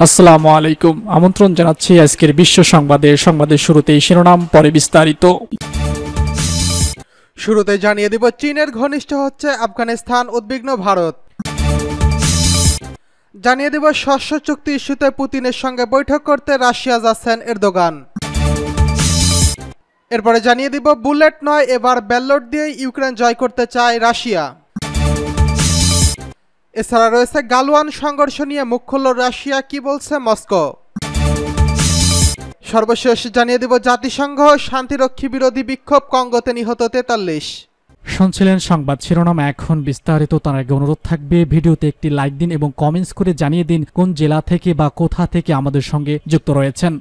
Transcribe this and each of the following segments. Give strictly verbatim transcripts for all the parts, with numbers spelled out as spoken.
আসসালামু আলাইকুম। আমন্ত্রণ জানাচ্ছি আজকের বিশ্ব সংবাদের সংবাদের শুরুতেই শিরোনাম, পরে বিস্তারিত। শুরুতে জানিয়ে দিব, চীনের ঘনিষ্ঠ হচ্ছে আফগানিস্তান, উদ্বিগ্ন ভারত। জানিয়ে দিব, শস্য চুক্তি ইস্যুতে পুতিনের সঙ্গে বৈঠক করতে রাশিয়া যাচ্ছেন এরদোগান। এরপরে জানিয়ে দিব, বুলেট নয়, এবার ব্যালট দিয়ে ইউক্রেন জয় করতে চায় রাশিয়া। এছাড়া রয়েছে গালওয়ান সংঘর্ষ নিয়ে মুখ খুলল রাশিয়া, কি বলছে মস্কো। সর্বশেষ জানিয়ে দিব, জাতিসংঘ শান্তিরক্ষী বিরোধী বিক্ষোভ, কঙ্গোতে নিহত তেতাল্লিশ। শুনছিলেন সংবাদ শিরোনাম, এখন বিস্তারিত। তার আগে অনুরোধ থাকবে, ভিডিওতে একটি লাইক দিন এবং কমেন্টস করে জানিয়ে দিন কোন জেলা থেকে বা কোথা থেকে আমাদের সঙ্গে যুক্ত রয়েছেন।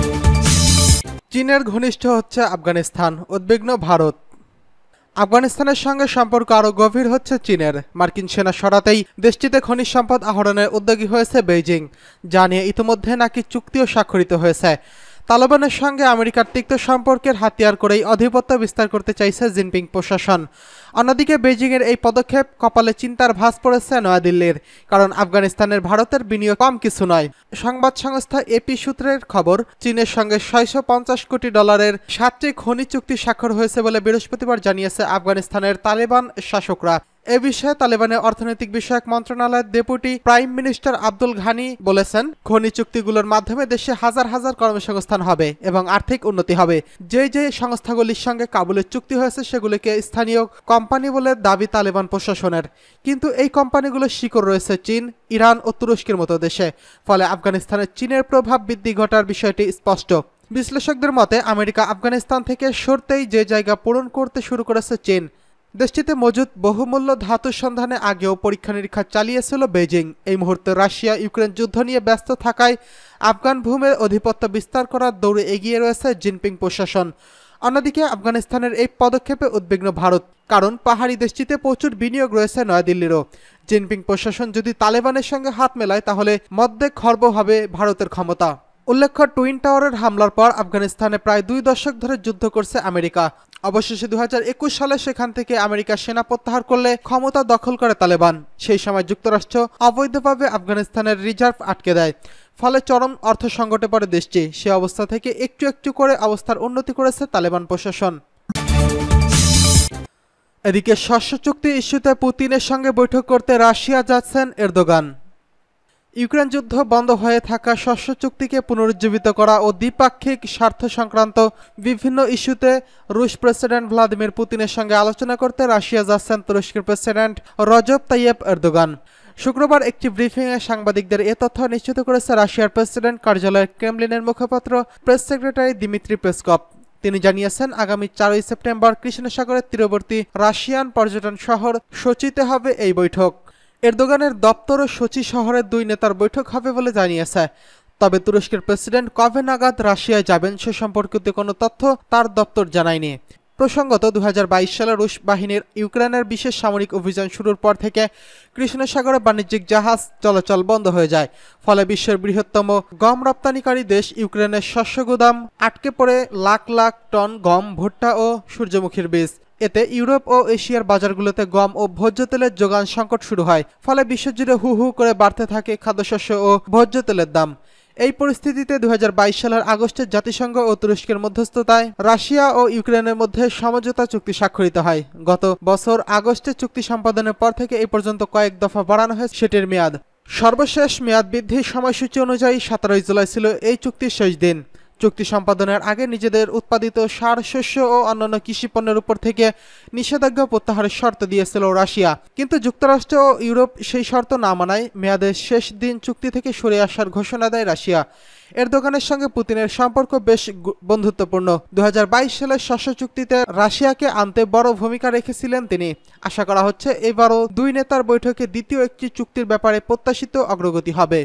চীনের ঘনিষ্ঠ হচ্ছে আফগানিস্তান, উদ্বিগ্ন ভারত। আফগানিস্তানের সঙ্গে সম্পর্ক আরও গভীর হচ্ছে চীনের। মার্কিন সেনা সরাতেই দেশটিতে খনিজ সম্পদ আহরণের উদ্যোগী হয়েছে বেইজিং, যা নিয়ে ইতিমধ্যে নাকি চুক্তিও স্বাক্ষরিত হয়েছে। তালেবানের সঙ্গে আমেরিকার তিক্ত সম্পর্কের হাতিয়ার করেই আধিপত্য বিস্তার করতে চাইছে জিনপিং প্রশাসন। অন্যদিকে বেইজিংয়ের এই পদক্ষেপ কপালে চিন্তার ভাঁজ পড়েছে নয়াদিল্লির, কারণ আফগানিস্তানের ভারতের বিনিয়োগ কম কিছু নয়। সংবাদ সংস্থা এপি সূত্রের খবর, চীনের সঙ্গে ছয়শো পঞ্চাশ কোটি ডলারের সাতটি খনি চুক্তি স্বাক্ষর হয়েছে বলে বৃহস্পতিবার জানিয়েছে আফগানিস্তানের তালেবান শাসকরা। এ বিষয়ে তালেবানের অর্থনৈতিক বিষয়ক মন্ত্রণালয়ের ডেপুটি প্রাইম মিনিস্টার আব্দুল ঘানি বলেছেন, খনি চুক্তিগুলোর মাধ্যমে দেশে হাজার হাজার কর্মসংস্থান হবে এবং আর্থিক উন্নতি হবে। যে যে সংস্থাগুলির সঙ্গে কাবুলের চুক্তি হয়েছে সেগুলিকে স্থানীয় কোম্পানি বলে দাবি তালেবান প্রশাসনের, কিন্তু এই কোম্পানিগুলোর শিকড় রয়েছে চীন, ইরান ও তুরস্কের মতো দেশে। ফলে আফগানিস্তানের চীনের প্রভাব বৃদ্ধি ঘটার বিষয়টি স্পষ্ট। বিশ্লেষকদের মতে, আমেরিকা আফগানিস্তান থেকে সরতেই যে জায়গা পূরণ করতে শুরু করেছে চীন। দেশটিতে মজুদ বহুমূল্য ধাতুর সন্ধানে আগেও পরীক্ষা নিরীক্ষা চালিয়েছিল বেইজিং। এই মুহূর্তে রাশিয়া ইউক্রেন যুদ্ধ নিয়ে ব্যস্ত থাকায় আফগান ভূমির আধিপত্য বিস্তার করার দৌড়ে এগিয়ে রয়েছে জিনপিং প্রশাসন। অন্যদিকে আফগানিস্তানের এই পদক্ষেপে উদ্বিগ্ন ভারত, কারণ পাহাড়ি দেশটিতে প্রচুর বিনিয়োগ রয়েছে নয়াদিল্লিরও। জিনপিং প্রশাসন যদি তালেবানের সঙ্গে হাত মেলায় তাহলে মধ্যে খর্ব হবে ভারতের ক্ষমতা। উল্লেখ্য, টুইন টাওয়ারের হামলার পর আফগানিস্তানে প্রায় দুই দশক ধরে যুদ্ধ করছে আমেরিকা। অবশেষে দু হাজার একুশ সালে সেখান থেকে আমেরিকা সেনা প্রত্যাহার করলে ক্ষমতা দখল করে তালেবান। সেই সময় যুক্তরাষ্ট্র অবৈধভাবে আফগানিস্তানের রিজার্ভ আটকে দেয়, ফলে চরম অর্থ সংকটে পড়ে দেশটি। সে অবস্থা থেকে একটু একটু করে অবস্থার উন্নতি করেছে তালেবান প্রশাসন। এদিকে শস্য চুক্তি ইস্যুতে পুতিনের সঙ্গে বৈঠক করতে রাশিয়া যাচ্ছেন এরদোগান। ইউক্রেন যুদ্ধ বন্ধ হয়ে থাকা শস্য চুক্তিকে পুনরুজ্জীবিত করা ও দ্বিপাক্ষিক স্বার্থ সংক্রান্ত বিভিন্ন ইস্যুতে রুশ প্রেসিডেন্ট ভ্লাদিমির পুতিনের সঙ্গে আলোচনা করতে রাশিয়া যাচ্ছেন তুরস্কের প্রেসিডেন্ট রজব তাইয়েপ এরদোগান। শুক্রবার একটি ব্রিফিংয়ে সাংবাদিকদের এ তথ্য নিশ্চিত করেছে রাশিয়ার প্রেসিডেন্ট কার্যালয়ের ক্রেমলিনের মুখপাত্র প্রেস সেক্রেটারি দিমিত্রি পেসকভ। তিনি জানিয়েছেন, আগামী চারই সেপ্টেম্বর কৃষ্ণসাগরের তীরবর্তী রাশিয়ান পর্যটন শহর সোচিতে হবে এই বৈঠক। এরদোগানের দপ্তর ও সোচি শহরের দুই নেতার বৈঠক হবে বলে জানিয়েছে। তবে তুরস্কের প্রেসিডেন্ট কবে নাগাদ রাশিয়ায় যাবেন সে সম্পর্কিত কোনো তথ্য তার দপ্তর জানায়নি। প্রসঙ্গত, দু হাজার বাইশ সালে রুশ বাহিনীর ইউক্রেনের বিশেষ সামরিক অভিযান শুরুর পর থেকে কৃষ্ণসাগরে বাণিজ্যিক জাহাজ চলাচল বন্ধ হয়ে যায়। ফলে বিশ্বের বৃহত্তম গম রপ্তানিকারী দেশ ইউক্রেনের শস্য গুদাম আটকে পড়ে লাখ লাখ টন গম, ভুট্টা ও সূর্যমুখীর বীজ। এতে ইউরোপ ও এশিয়ার বাজারগুলোতে গম ও ভোজ্য তেলের যোগান সংকট শুরু হয়। ফলে বিশ্বজুড়ে হু হু করে বাড়তে থাকে খাদ্যশস্য ও ভোজ্য তেলের দাম। এই পরিস্থিতিতে দু হাজার বাইশ সালের আগস্টে জাতিসংঘ ও তুরস্কের মধ্যস্থতায় রাশিয়া ও ইউক্রেনের মধ্যে সমঝোতা চুক্তি স্বাক্ষরিত হয়। গত বছর আগস্টে চুক্তি সম্পাদনের পর থেকে এই পর্যন্ত কয়েক দফা বাড়ানো হয়েছে সেটির মেয়াদ। সর্বশেষ মেয়াদ বৃদ্ধির সময়সূচি অনুযায়ী সতেরোই জুলাই ছিল এই চুক্তির শেষ দিন। চুক্তি সম্পাদনের আগে নিজেদের উৎপাদিত সার, শস্য ও অন্যান্য কৃষি পণ্যের উপর থেকে নিষেধাজ্ঞা প্রত্যাহারের শর্ত দিয়েছিল রাশিয়া, কিন্তু যুক্তরাষ্ট্র ও ইউরোপ সেই শর্ত না মানায় মেয়াদের শেষ দিন চুক্তি থেকে সরে আসার ঘোষণা দেয় রাশিয়া। এরদোগানের সঙ্গে পুতিনের সম্পর্ক বেশ বন্ধুত্বপূর্ণ। দু হাজার বাইশ সালের শস্য চুক্তিতে রাশিয়াকে আনতে বড় ভূমিকা রেখেছিলেন তিনি। আশা করা হচ্ছে এবারও দুই নেতার বৈঠকে দ্বিতীয় একটি চুক্তির ব্যাপারে প্রত্যাশিত অগ্রগতি হবে।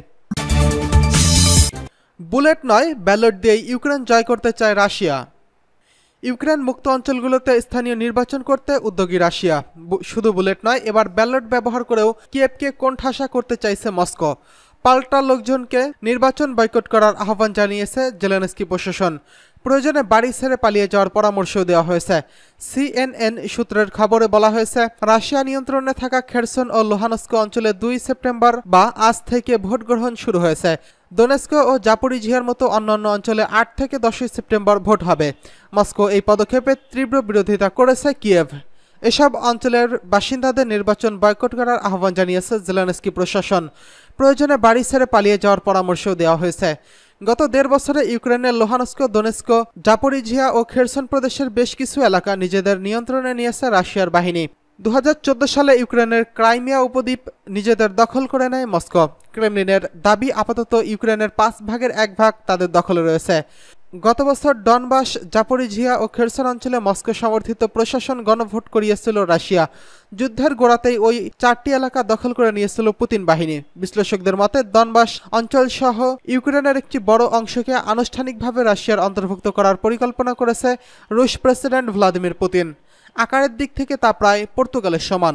বুলেট নয়, ব্যালট দিয়ে ইউক্রেন জয় করতে চায় রাশিয়া। ইউক্রেন মুক্ত অঞ্চলগুলোতে স্থানীয় নির্বাচন করতে উদ্যোগী রাশিয়া। শুধু বুলেট নয়, এবার ব্যালট ব্যবহার করেও কিয়েভকে কোণঠাসা করতে চাইছে মস্কো। পাল্টা লোকজনকে নির্বাচন বয়কট করার আহ্বান জানিয়েছে জেলেনস্কি প্রশাসন। প্রয়োজনে বাড়ি ছেড়ে পালিয়ে যাওয়ার পরামর্শও দেওয়া হয়েছে। সিএনএন সূত্রের খবরে বলা হয়েছে, রাশিয়া নিয়ন্ত্রণে থাকা খেরসন ও লুহানস্ক অঞ্চলে দুই সেপ্টেম্বর বা আজ থেকে ভোট গ্রহণ শুরু হয়েছে। দোনেস্ক ও জাপোরিঝিয়ার মতো অন্যান্য অঞ্চলে আট থেকে দশই সেপ্টেম্বর ভোট হবে। মস্কো এই পদক্ষেপের তীব্র বিরোধিতা করেছে কিয়েভ। এসব অঞ্চলের বাসিন্দাদের নির্বাচন বয়কট করার আহ্বান জানিয়েছে জেলেনস্কি প্রশাসন। প্রয়োজনে বাড়ি ছেড়ে পালিয়ে যাওয়ার পরামর্শও দেওয়া হয়েছে। গত দেড় বছরে ইউক্রেনের লোহানস্ক, দোনেস্ক, জাপোরিঝিয়া ও খেরসন প্রদেশের বেশ কিছু এলাকা নিজেদের নিয়ন্ত্রণে নিয়েছে রাশিয়ার বাহিনী। দু হাজার চোদ্দ সালে ইউক্রেনের ক্রাইমিয়া উপদ্বীপ নিজেদের দখল করে নেয় মস্কো। ক্রেমলিনের দাবি, আপাতত ইউক্রেনের পাঁচ ভাগের এক ভাগ তাদের দখলে রয়েছে। গত বছর ডনবাস, জাপোরিঝিয়া ও খেরসন অঞ্চলে মস্কো সমর্থিত প্রশাসন গণভোট করিয়েছিল রাশিয়া। যুদ্ধের গোড়াতেই ওই চারটি এলাকা দখল করে নিয়েছিল পুতিন বাহিনী। বিশ্লেষকদের মতে ডনবাস অঞ্চল সহ ইউক্রেনের একটি বড় অংশকে আনুষ্ঠানিকভাবে রাশিয়ার অন্তর্ভুক্ত করার পরিকল্পনা করেছে রুশ প্রেসিডেন্ট ভ্লাদিমির পুতিন। আকারের দিক থেকে তা প্রায় পর্তুগালের সমান।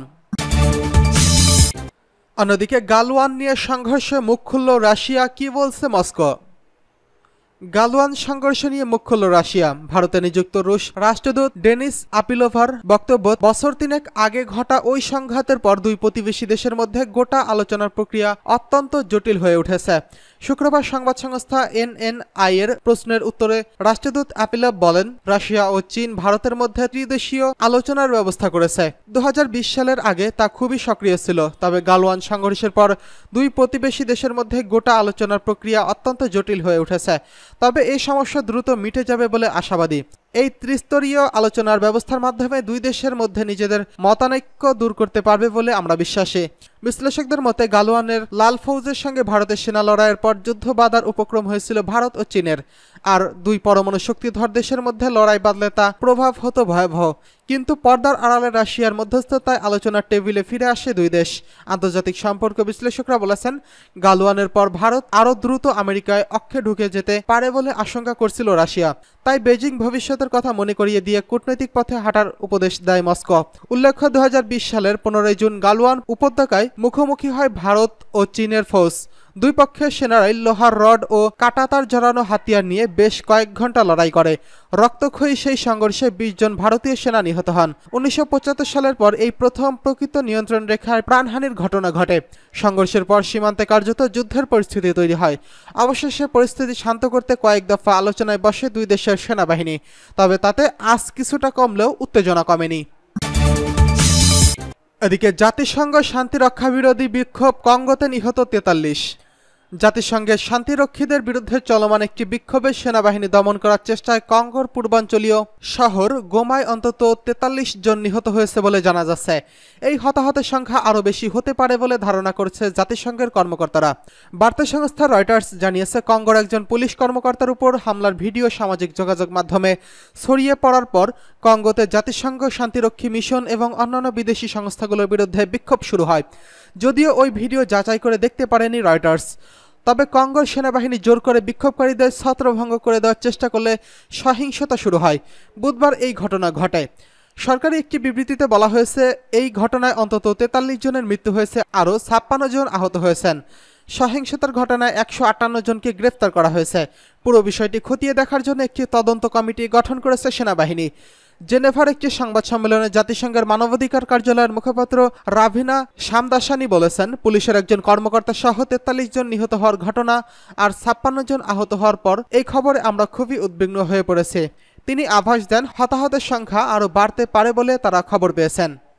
অন্যদিকে গালওয়ান নিয়ে সংঘর্ষে মুখ খুলল রাশিয়া, কি বলছে মস্কো? গালওয়ান সংঘর্ষ নিয়ে মুখ খুলল রাশিয়া। ভারতে নিযুক্ত রুশ রাষ্ট্রদূত ডেনিস আপিলোভার বক্তব্য, বছর তিনেক আগে ঘটা ওই সংঘাতের পর দুই প্রতিবেশী দেশের মধ্যে গোটা আলোচনার প্রক্রিয়া অত্যন্ত জটিল হয়ে উঠেছে। শুক্রবার সংবাদ সংস্থা এন এন আই এর প্রশ্নের উত্তরে রাষ্ট্রদূত আপিলভ বলেন, রাশিয়া ও চীন ভারতের মধ্যে ত্রিদেশীয় আলোচনার ব্যবস্থা করেছে। দু হাজার বিশ সালের আগে তা খুবই সক্রিয় ছিল। তবে গালওয়ান সংঘর্ষের পর দুই প্রতিবেশী দেশের মধ্যে গোটা আলোচনার প্রক্রিয়া অত্যন্ত জটিল হয়ে উঠেছে। তবে এই সমস্যা দ্রুত মিটে যাবে বলে আশাবাদী। এই ত্রিস্তরীয় আলোচনার ব্যবস্থার মাধ্যমে দুই দেশের মধ্যে নিজেদের মতানৈক্য দূর করতে পারবে বলে আমরা বিশ্বাসী। বিশ্লেষকদের মতে গালওয়ানের লাল ফৌজের সঙ্গে ভারতের সেনা লড়াইয়ের পর যুদ্ধ বাঁধার উপক্রম হয়েছিল ভারত ও চীনের। আর দুই পরমাণু শক্তিধর দেশের মধ্যে লড়াই বাঁধলে তা প্রভাব হতো ভয়াবহ। কিন্তু পর্দার আড়ালে রাশিয়ার মধ্যস্থতায় আলোচনার টেবিলে ফিরে আসে দুই দেশ। আন্তর্জাতিক সম্পর্ক বিশ্লেষকরা বলেছেন, গালওয়ানের পর ভারত আরও দ্রুত আমেরিকায় অক্ষে ঢুকে যেতে পারে বলে আশঙ্কা করছিল রাশিয়া। তাই বেজিং ভবিষ্যতের কথা মনে করিয়ে দিয়ে কূটনৈতিক পথে হাঁটার উপদেশ দেয় মস্কো। উল্লেখ্য, দু হাজার বিশ সালের পনেরোই জুন গালওয়ান উপত্যকায় মুখোমুখি হয় ভারত ও চীনের ফৌজ। দুই পক্ষের সেনারাই লোহার রড ও কাঁটাতার জড়ানো হাতিয়ার নিয়ে বেশ কয়েক ঘন্টা লড়াই করে। রক্তক্ষয়ী সেই সংঘর্ষে বিশ জন ভারতীয় সেনা নিহত হন। উনিশশো পঁচাত্তর সালের পর এই প্রথম প্রকৃত নিয়ন্ত্রণ রেখায় প্রাণহানির ঘটনা ঘটে। সংঘর্ষের পর সীমান্তে কার্যত যুদ্ধের পরিস্থিতি তৈরি হয়। অবশেষে পরিস্থিতি শান্ত করতে কয়েক দফা আলোচনায় বসে দুই দেশের সেনাবাহিনী। তবে তাতে আজ কিছুটা কমলেও উত্তেজনা কমেনি। এদিকে জাতিসংঘ শান্তিরক্ষা বিরোধী বিক্ষোভ, কঙ্গোতে নিহত তেতাল্লিশ। জাতিসংঘের শান্তিরক্ষীদের বিরুদ্ধে চলমান একটি বিক্ষোভে সেনাবাহিনী দমন করার চেষ্টায় কঙ্গোর পূর্বাঞ্চলীয় শহর গোমায় অন্তত তেতাল্লিশ জন নিহত হয়েছে বলে জানা যাচ্ছে। এই হতাহতের সংখ্যা আরও বেশি হতে পারে বলে ধারণা করছে জাতিসংঘের কর্মকর্তারা। বার্তা সংস্থা রয়টার্স জানিয়েছে, কঙ্গোর একজন পুলিশ কর্মকর্তার উপর হামলার ভিডিও সামাজিক যোগাযোগ মাধ্যমে ছড়িয়ে পড়ার পর কঙ্গোতে জাতিসংঘ শান্তিরক্ষী মিশন এবং অন্যান্য বিদেশি সংস্থাগুলোর বিরুদ্ধে বিক্ষোভ শুরু হয়। যদিও ওই ভিডিও যাচাই করে দেখতে পারেনি রয়টার্স। তবে কঙ্গোর সেনাবাহিনী জোর করে বিক্ষোভকারীদের ছত্রভঙ্গ করে দেওয়ার চেষ্টা করলে সহিংসতা শুরু হয়। বুধবার এই ঘটনা ঘটে। সরকারি একটি বিবৃতিতে বলা হয়েছে, এই ঘটনায় অন্তত তেতাল্লিশ জনের মৃত্যু হয়েছে, আরও ছাপ্পান্ন জন আহত হয়েছেন। সহিংসতার ঘটনায় একশো আটান্ন জনকে গ্রেফতার করা হয়েছে। পুরো বিষয়টি খতিয়ে দেখার জন্য একটি তদন্ত কমিটি গঠন করেছে সেনাবাহিনী। জেনেভার একটি সংবাদ সম্মেলনে জাতিসংঘের মানবাধিকার কার্যালয়ের মুখপাত্র রাভিনা শামদাসানি বলেছেন, পুলিশের একজন কর্মকর্তা সহ তেতাল্লিশ জন নিহত হওয়ার ঘটনা আর ছাপ্পান্ন জন আহত হওয়ার পর এই খবরে আমরা খুবই উদ্বিগ্ন হয়ে পড়েছি। তিনি আভাস দেন, হতাহতের সংখ্যা আরও বাড়তে পারে বলে তারা খবর পেয়েছেন।